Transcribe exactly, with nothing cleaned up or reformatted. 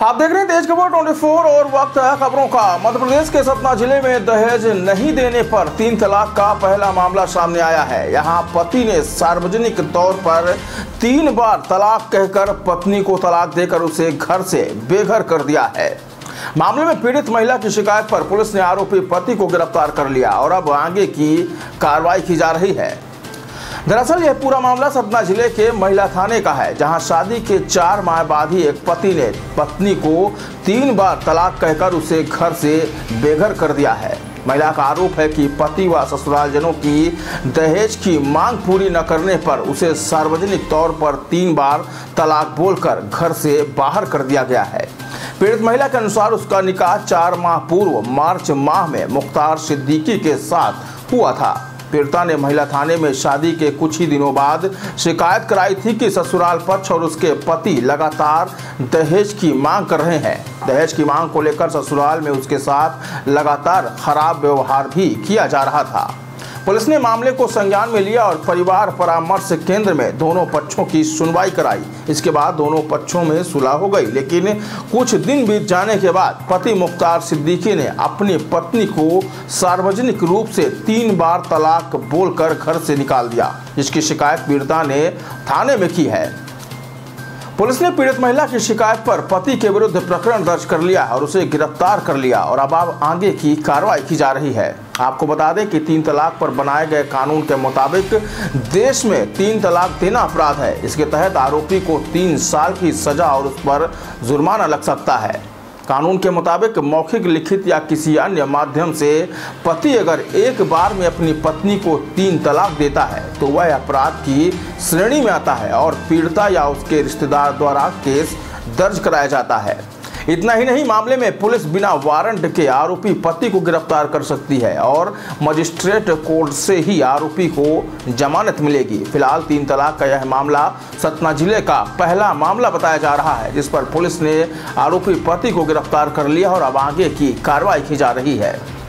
आप देख रहे हैं तेज खबर चौबीस और वक्त है खबरों का। मध्य प्रदेश के सतना जिले में दहेज नहीं देने पर तीन तलाक का पहला मामला सामने आया है। यहां पति ने सार्वजनिक तौर पर तीन बार तलाक कहकर पत्नी को तलाक देकर उसे घर से बेघर कर दिया है। मामले में पीड़ित महिला की शिकायत पर पुलिस ने आरोपी पति को गिरफ्तार कर लिया और अब आगे की कार्रवाई की जा रही है। दरअसल यह पूरा मामला सतना जिले के महिला थाने का है, जहां शादी के चार माह बाद ही एक पति ने पत्नी को तीन बार तलाक कहकर उसे घर से बेघर कर दिया है। महिला का आरोप है कि पति व ससुरालजनों की दहेज की मांग पूरी न करने पर उसे सार्वजनिक तौर पर तीन बार तलाक बोलकर घर से बाहर कर दिया गया है। पीड़ित महिला के अनुसार उसका निकाह चार माह पूर्व मार्च माह में मुख्तार सिद्दीकी के साथ हुआ था। पीड़िता ने महिला थाने में शादी के कुछ ही दिनों बाद शिकायत कराई थी कि ससुराल पक्ष और उसके पति लगातार दहेज की मांग कर रहे हैं। दहेज की मांग को लेकर ससुराल में उसके साथ लगातार खराब व्यवहार भी किया जा रहा था। पुलिस ने मामले को संज्ञान में लिया और परिवार परामर्श केंद्र में दोनों पक्षों की सुनवाई कराई। इसके बाद दोनों पक्षों में सुलह हो गई, लेकिन कुछ दिन बीत जाने के बाद पति मुख्तार सिद्दीकी ने अपनी पत्नी को सार्वजनिक रूप से तीन बार तलाक बोलकर घर से निकाल दिया, जिसकी शिकायत पीड़िता ने थाने में की है। पुलिस ने पीड़ित महिला की शिकायत पर पति के विरुद्ध प्रकरण दर्ज कर लिया और उसे गिरफ्तार कर लिया और अब आगे की कार्रवाई की जा रही है। आपको बता दें कि तीन तलाक पर बनाए गए कानून के मुताबिक देश में तीन तलाक देना अपराध है। इसके तहत आरोपी को तीन साल की सजा और उस पर जुर्माना लग सकता है। कानून के मुताबिक मौखिक, लिखित या किसी अन्य माध्यम से पति अगर एक बार में अपनी पत्नी को तीन तलाक देता है तो वह अपराध की श्रेणी में आता है और पीड़िता या उसके रिश्तेदार द्वारा केस दर्ज कराया जाता है। इतना ही नहीं, मामले में पुलिस बिना वारंट के आरोपी पति को गिरफ्तार कर सकती है और मजिस्ट्रेट कोर्ट से ही आरोपी को जमानत मिलेगी। फिलहाल तीन तलाक का यह मामला सतना जिले का पहला मामला बताया जा रहा है, जिस पर पुलिस ने आरोपी पति को गिरफ्तार कर लिया और अब आगे की कार्रवाई की जा रही है।